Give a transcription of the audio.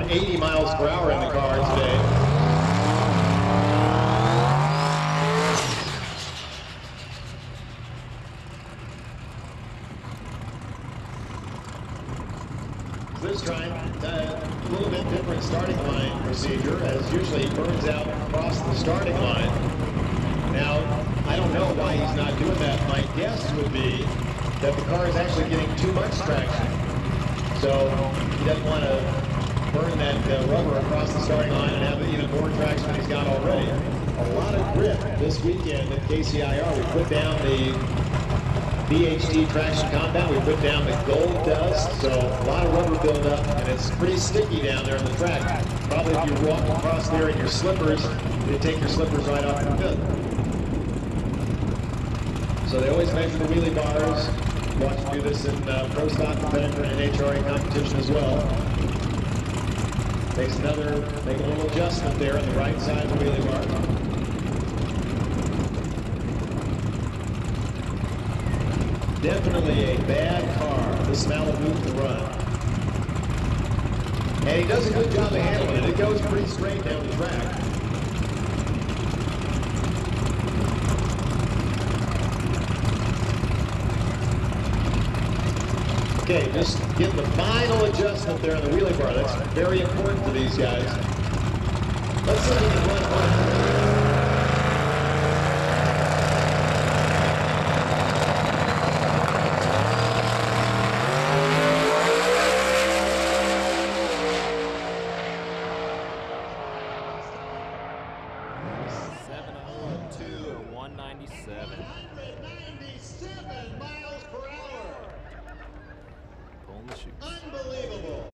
180 miles per hour in the car today. This time, a little bit different starting line procedure, as usually he burns out across the starting line. Now, I don't know why he's not doing that. My guess would be that the car is actually getting too much traction. So he doesn't want to burn that rubber across the starting line and have even more traction than he's got already. A lot of grip this weekend at KCIR. We put down the VHT traction compound. We put down the gold dust, so a lot of rubber buildup, and it's pretty sticky down there on the track. Probably if you walk across there in your slippers, they take your slippers right off your foot. So they always measure the wheelie bars. Watch them do this in Pro Stock competitor and NHRA competition as well. Make a little adjustment there on the right side of the wheelie bar. Definitely a bad car, this Malibu to run. And he does a good job of handling it. It goes pretty straight down the track. Okay, just get the final adjustment there on the wheelie bar. That's very important to these guys. Let's see if we can run hard.